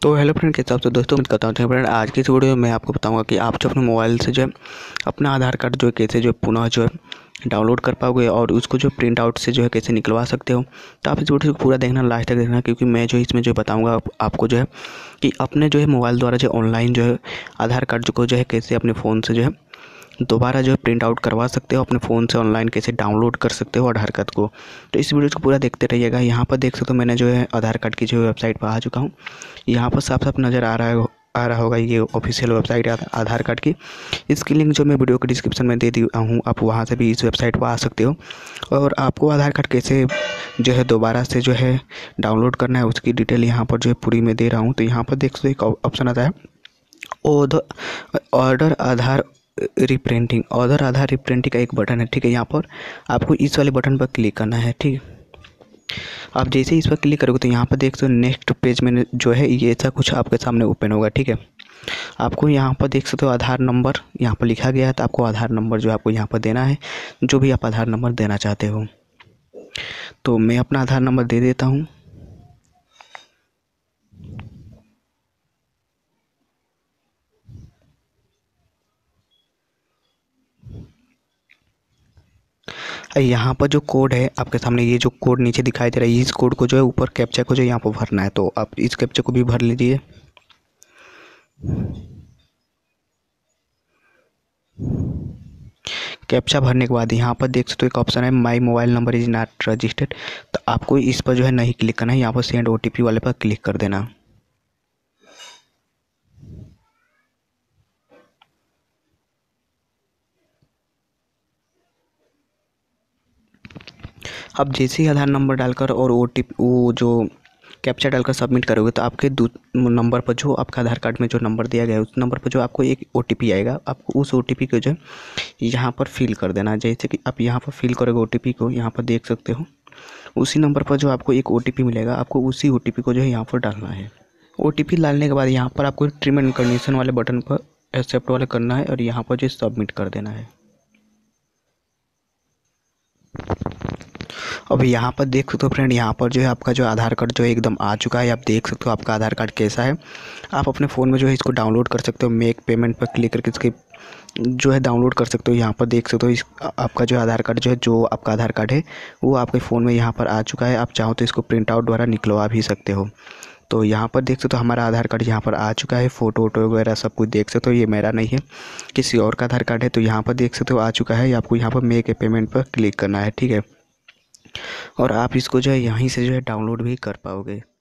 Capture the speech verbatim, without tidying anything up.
तो hello friend, कैसे आप? तो दोस्तों मैं बताता हूँ फ्रेंड, आज की इस वीडियो में मैं आपको बताऊंगा कि आप जो अपने मोबाइल से जो है अपना आधार कार्ड जो है कैसे जो है पुनः जो है डाउनलोड कर पाओगे और उसको जो प्रिंट आउट से जो है कैसे निकलवा सकते हो। तो आप इस वीडियो को पूरा देखना, लास्ट तक देखना, क्योंकि मैं जो इसमें जो बताऊँगा आप, आपको जो है कि अपने जो है मोबाइल द्वारा जो ऑनलाइन जो है आधार कार्ड को जो है कैसे अपने फ़ोन से जो है दोबारा जो है प्रिंट आउट करवा सकते हो, अपने फ़ोन से ऑनलाइन कैसे डाउनलोड कर सकते हो आधार कार्ड को। तो इस वीडियो को पूरा देखते रहिएगा। यहाँ पर देख सकते हो मैंने जो है आधार कार्ड की जो वेबसाइट पर आ चुका हूँ। यहाँ पर साफ साफ नज़र आ रहा है आ रहा होगा ये ऑफिशियल वेबसाइट है आधार कार्ड की। इसकी लिंक जो मैं वीडियो के डिस्क्रिप्शन में दे दिया हूँ, आप वहाँ से भी इस वेबसाइट पर आ सकते हो। और आपको आधार कार्ड कैसे जो है दोबारा से जो है डाउनलोड करना है उसकी डिटेल यहाँ पर जो है पूरी मैं दे रहा हूँ। तो यहाँ पर देख सकते हो एक ऑप्शन आता है ऑर्डर आधार रिप्रिंटिंग। ऑर्डर आधार रिप्रिंटिंग का एक बटन है, ठीक है। यहाँ पर आपको इस वाले बटन पर क्लिक करना है, ठीक है। आप जैसे ही इस पर क्लिक करोगे तो यहाँ पर देख सकते हो नेक्स्ट पेज में जो है ये ऐसा कुछ आपके सामने ओपन होगा, ठीक है। आपको यहाँ पर देख सकते हो आधार नंबर यहाँ पर लिखा गया है, तो आपको आधार नंबर जो आपको यहाँ पर देना है, जो भी आप आधार नंबर देना चाहते हो। तो मैं अपना आधार नंबर दे देता हूँ। यहाँ पर जो कोड है आपके सामने, ये जो कोड नीचे दिखाई दे रहा है, इस कोड को जो है ऊपर कैप्चा को जो यहाँ पर भरना है। तो आप इस कैप्चा को भी भर लीजिए। कैप्चा भरने के बाद यहाँ पर देख सकते हो एक ऑप्शन है my mobile number is not registered. तो आपको इस पर जो है नहीं क्लिक करना है, यहाँ पर सेंड ओटीपी वाले पर क्लिक कर देना। अब जैसे ही आधार नंबर डालकर और ओ टी पी वो जो कैप्चा डालकर सबमिट करोगे तो आपके दू नंबर पर जो आपका आधार कार्ड में जो नंबर दिया गया है उस नंबर पर जो आपको एक ओ टी पी आएगा। आपको उस ओ टी पी को जो है यहाँ पर फिल कर देना है। जैसे कि आप यहाँ पर फिल करोगे ओ टी पी को, यहाँ पर देख सकते हो उसी नंबर पर जो आपको एक ओ टी पी मिलेगा, आपको उसी ओ टी पी को जो है यहाँ पर डालना है। ओ टी पी डालने के बाद यहाँ पर आपको टर्म एंड कंडीशन वाले बटन पर एक्सेप्ट वाले करना है और यहाँ पर जो सबमिट कर देना है। अब यहाँ पर देख सकते हो फ्रेंड, यहाँ पर जो है आपका जो आधार कार्ड जो है एकदम आ चुका है। आप देख सकते हो आपका आधार कार्ड कैसा है। आप अपने फ़ोन में जो है इसको डाउनलोड कर सकते हो। मेक पेमेंट पर क्लिक करके इसके जो है डाउनलोड कर सकते हो। यहाँ पर देख सकते हो इस आपका जो आधार कार्ड जो है जो आपका आधार कार्ड है वो आपके फ़ोन में यहाँ पर आ चुका है। आप चाहो तो इसको प्रिंट आउट द्वारा निकलवा भी सकते हो। तो यहाँ पर देख सकते हो हमारा आधार कार्ड यहाँ पर आ चुका है। फ़ोटो वोटो वगैरह सब कुछ देख सकते हो। ये मेरा नहीं है, किसी और का आधार कार्ड है। तो यहाँ पर देख सकते हो आ चुका है। आपको यहाँ पर मेक ए पेमेंट पर क्लिक करना है, ठीक है। और आप इसको जो है यहीं से जो है डाउनलोड भी कर पाओगे।